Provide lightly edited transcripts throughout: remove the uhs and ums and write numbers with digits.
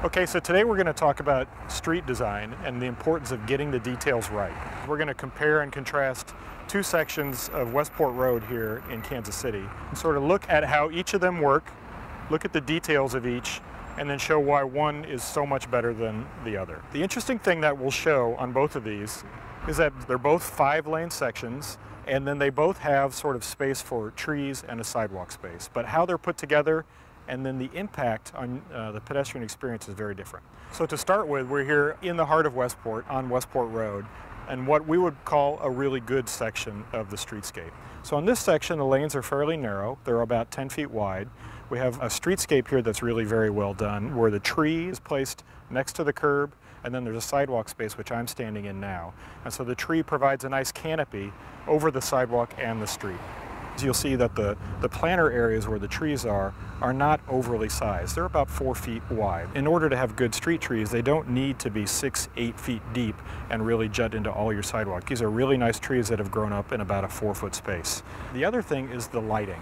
Okay, so today we're going to talk about street design and the importance of getting the details right. We're going to compare and contrast two sections of Westport Road here in Kansas City and sort of look at how each of them work, look at the details of each, and then show why one is so much better than the other. The interesting thing that we'll show on both of these is that they're both 5-lane sections, and then they both have sort of space for trees and a sidewalk space. But how they're put together and then the impact on the pedestrian experience is very different. So to start with, we're here in the heart of Westport on Westport Road, and what we would call a really good section of the streetscape. So on this section, the lanes are fairly narrow. They're about 10 feet wide. We have a streetscape here that's really very well done, where the tree is placed next to the curb, and then there's a sidewalk space, which I'm standing in now. And so the tree provides a nice canopy over the sidewalk and the street. You'll see that the planter areas where the trees are not overly sized. They're about 4 feet wide. In order to have good street trees, they don't need to be 6, 8 feet deep and really jut into all your sidewalk. These are really nice trees that have grown up in about a 4-foot space. The other thing is the lighting.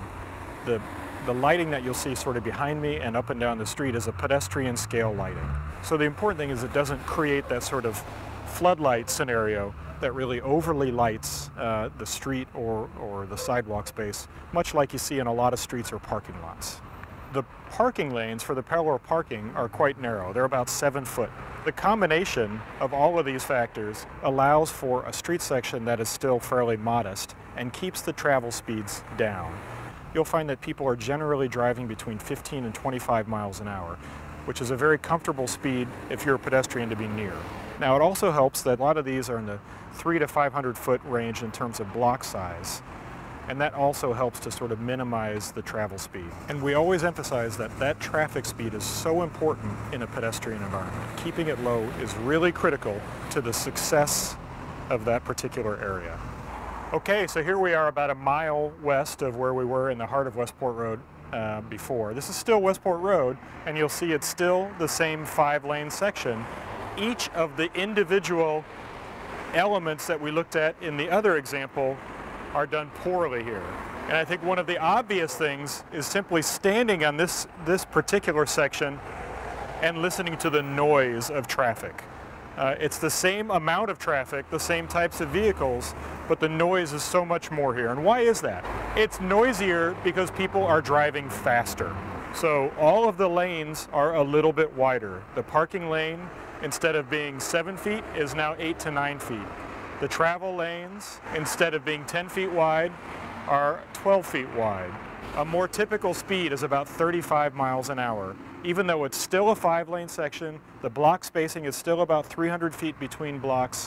The lighting that you'll see sort of behind me and up and down the street is a pedestrian scale lighting. So the important thing is it doesn't create that sort of floodlight scenario that really overly lights the street or the sidewalk space, much like you see in a lot of streets or parking lots. The parking lanes for the parallel parking are quite narrow. They're about 7 foot. The combination of all of these factors allows for a street section that is still fairly modest and keeps the travel speeds down. You'll find that people are generally driving between 15 and 25 miles an hour, which is a very comfortable speed if you're a pedestrian to be near. Now, it also helps that a lot of these are in the 300 to 500 foot range in terms of block size, and that also helps to sort of minimize the travel speed. And we always emphasize that that traffic speed is so important in a pedestrian environment. Keeping it low is really critical to the success of that particular area. Okay, so here we are about a mile west of where we were in the heart of Westport Road before. This is still Westport Road, and you'll see it's still the same 5-lane section. Each of the individual elements that we looked at in the other example are done poorly here. And I think one of the obvious things is simply standing on this particular section and listening to the noise of traffic. It's the same amount of traffic, the same types of vehicles, but the noise is so much more here. And why is that? It's noisier because people are driving faster. So all of the lanes are a little bit wider. The parking lane, instead of being 7 feet, is now 8 to 9 feet. The travel lanes, instead of being 10 feet wide, are 12 feet wide. A more typical speed is about 35 miles an hour. Even though it's still a 5-lane section, the block spacing is still about 300 feet between blocks,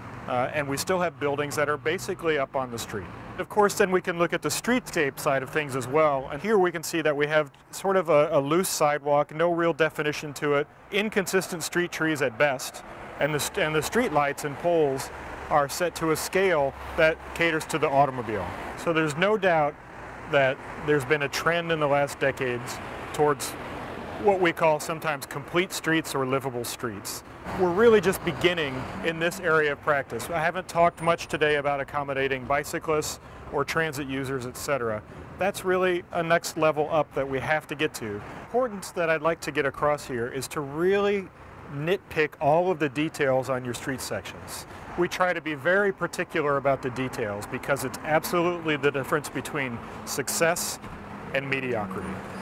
and we still have buildings that are basically up on the street. Of course, then we can look at the streetscape side of things as well, and here we can see that we have sort of a loose sidewalk, no real definition to it, inconsistent street trees at best, and the street lights and poles are set to a scale that caters to the automobile. So there's no doubt that there's been a trend in the last decades towards what we call sometimes complete streets or livable streets. We're really just beginning in this area of practice. I haven't talked much today about accommodating bicyclists or transit users, etc. That's really a next level up that we have to get to. The importance that I'd like to get across here is to really nitpick all of the details on your street sections. We try to be very particular about the details because it's absolutely the difference between success and mediocrity.